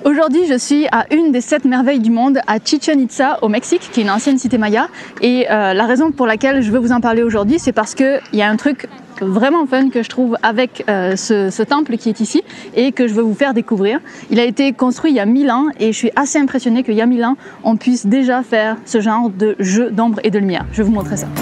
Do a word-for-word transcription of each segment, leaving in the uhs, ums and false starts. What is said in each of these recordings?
Aujourd'hui, je suis à une des sept merveilles du monde, à Chichen Itza au Mexique, qui est une ancienne cité maya. Et euh, la raison pour laquelle je veux vous en parler aujourd'hui, c'est parce qu'il y a un truc vraiment fun que je trouve avec euh, ce, ce temple qui est ici et que je veux vous faire découvrir. Il a été construit il y a mille ans et je suis assez impressionnée qu'il y a mille ans, on puisse déjà faire ce genre de jeu d'ombre et de lumière. Je vais vous montrer ça.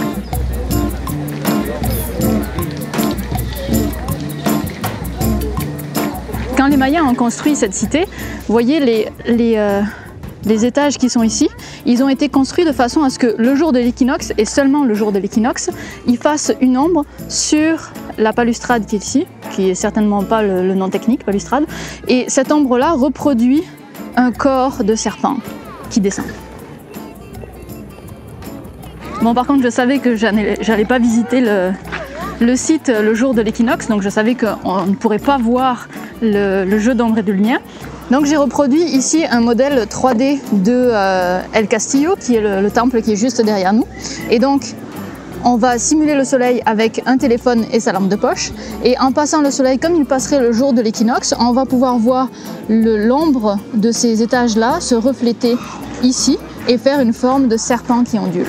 Quand les Mayas ont construit cette cité, vous voyez les, les, euh, les étages qui sont ici, ils ont été construits de façon à ce que le jour de l'équinoxe, et seulement le jour de l'équinoxe, ils fassent une ombre sur la balustrade qui est ici, qui est certainement pas le, le nom technique, balustrade, et cette ombre-là reproduit un corps de serpent qui descend. Bon, par contre, je savais que j'allais pas visiter le, le site le jour de l'équinoxe, donc je savais qu'on ne pourrait pas voir le, le jeu d'ombre et de lumière. Donc j'ai reproduit ici un modèle trois D de euh, El Castillo, qui est le, le temple qui est juste derrière nous. Et donc on va simuler le soleil avec un téléphone et sa lampe de poche. Et en passant le soleil comme il passerait le jour de l'équinoxe, on va pouvoir voir l'ombre de ces étages-là se refléter ici et faire une forme de serpent qui ondule.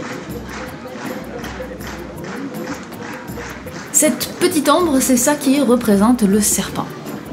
Cette petite ombre, c'est ça qui représente le serpent.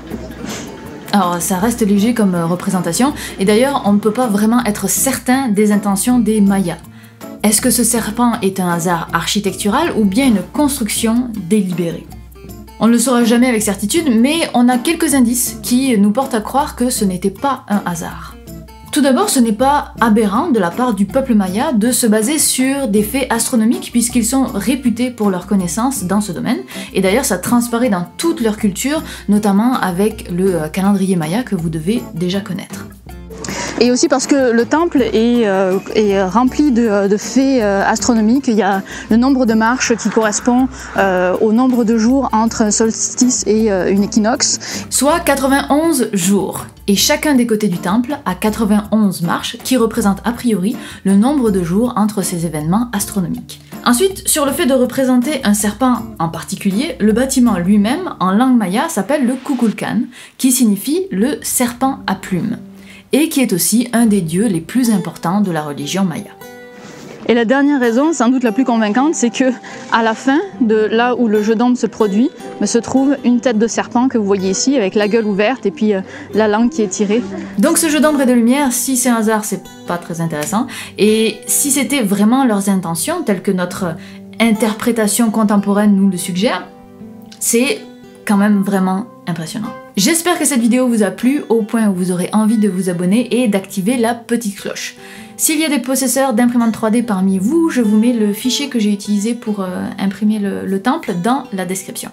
Alors ça reste léger comme représentation, et d'ailleurs on ne peut pas vraiment être certain des intentions des Mayas. Est-ce que ce serpent est un hasard architectural ou bien une construction délibérée? On ne le saura jamais avec certitude, mais on a quelques indices qui nous portent à croire que ce n'était pas un hasard. Tout d'abord, ce n'est pas aberrant de la part du peuple maya de se baser sur des faits astronomiques puisqu'ils sont réputés pour leur connaissance dans ce domaine. Et d'ailleurs, ça transparaît dans toute leur culture, notamment avec le calendrier maya que vous devez déjà connaître. Et aussi parce que le temple est, euh, est rempli de, de faits euh, astronomiques. Il y a le nombre de marches qui correspond euh, au nombre de jours entre un solstice et euh, une équinoxe. Soit quatre-vingt-onze jours. Et chacun des côtés du temple a quatre-vingt-onze marches qui représentent a priori le nombre de jours entre ces événements astronomiques. Ensuite, sur le fait de représenter un serpent en particulier, le bâtiment lui-même, en langue maya, s'appelle le Kukulkan, qui signifie le serpent à plumes, et qui est aussi un des dieux les plus importants de la religion maya. Et la dernière raison, sans doute la plus convaincante, c'est que à la fin de là où le jeu d'ombre se produit, se trouve une tête de serpent que vous voyez ici, avec la gueule ouverte et puis euh, la langue qui est tirée. Donc ce jeu d'ombre et de lumière, si c'est un hasard, c'est pas très intéressant. Et si c'était vraiment leurs intentions, telles que notre interprétation contemporaine nous le suggère, c'est quand même vraiment impressionnant. J'espère que cette vidéo vous a plu au point où vous aurez envie de vous abonner et d'activer la petite cloche. S'il y a des possesseurs d'imprimantes trois D parmi vous, je vous mets le fichier que j'ai utilisé pour euh, imprimer le, le temple dans la description.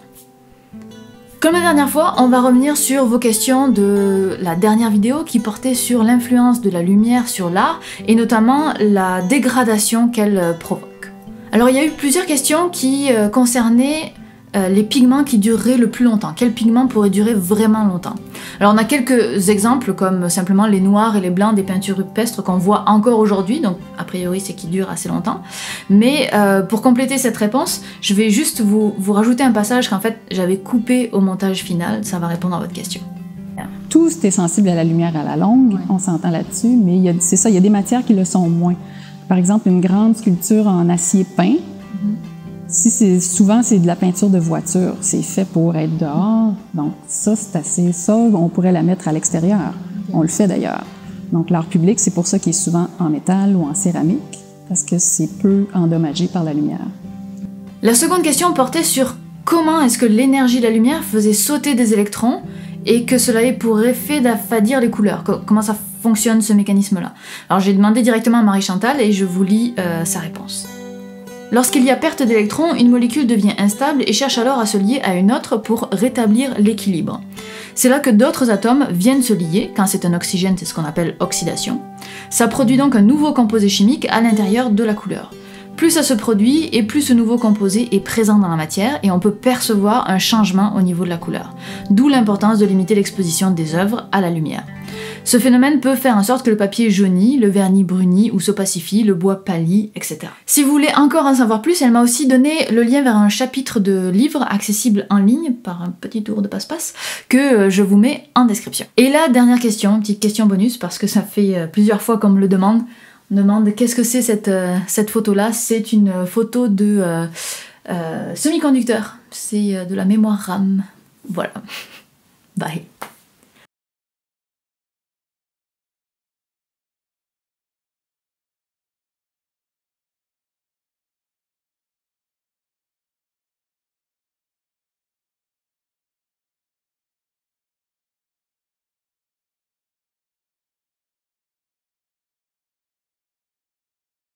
Comme la dernière fois, on va revenir sur vos questions de la dernière vidéo qui portait sur l'influence de la lumière sur l'art et notamment la dégradation qu'elle provoque. Alors il y a eu plusieurs questions qui euh, concernaient Euh, les pigments qui dureraient le plus longtemps. Quels pigments pourraient durer vraiment longtemps? Alors on a quelques exemples comme simplement les noirs et les blancs des peintures rupestres qu'on voit encore aujourd'hui, donc a priori c'est qui durent assez longtemps. Mais euh, pour compléter cette réponse, je vais juste vous, vous rajouter un passage qu'en fait j'avais coupé au montage final, ça va répondre à votre question. Tout est sensible à la lumière à la longue, ouais. On s'entend là-dessus, mais c'est ça, il y a des matières qui le sont moins. Par exemple, une grande sculpture en acier peint, mm-hmm. Si c'est souvent c'est de la peinture de voiture, c'est fait pour être dehors, donc ça c'est assez ça, on pourrait la mettre à l'extérieur. On le fait d'ailleurs. Donc l'art public, c'est pour ça qu'il est souvent en métal ou en céramique, parce que c'est peu endommagé par la lumière. La seconde question portait sur comment est-ce que l'énergie de la lumière faisait sauter des électrons et que cela ait pour effet d'affadir les couleurs. Comment ça fonctionne ce mécanisme-là? Alors j'ai demandé directement à Marie-Chantal et je vous lis euh, sa réponse. Lorsqu'il y a perte d'électrons, une molécule devient instable et cherche alors à se lier à une autre pour rétablir l'équilibre. C'est là que d'autres atomes viennent se lier, quand c'est un oxygène, c'est ce qu'on appelle oxydation. Ça produit donc un nouveau composé chimique à l'intérieur de la couleur. Plus ça se produit et plus ce nouveau composé est présent dans la matière et on peut percevoir un changement au niveau de la couleur. D'où l'importance de limiter l'exposition des œuvres à la lumière. Ce phénomène peut faire en sorte que le papier jaunit, le vernis brunit ou s'opacifie, le bois pâlit, et cetera. Si vous voulez encore en savoir plus, elle m'a aussi donné le lien vers un chapitre de livre accessible en ligne par un petit tour de passe-passe que je vous mets en description. Et la dernière question, petite question bonus parce que ça fait plusieurs fois qu'on me le demande. On me demande qu'est-ce que c'est cette, euh, cette photo-là. C'est une photo de euh, euh, semi-conducteur. C'est euh, de la mémoire RAM. Voilà. Bye.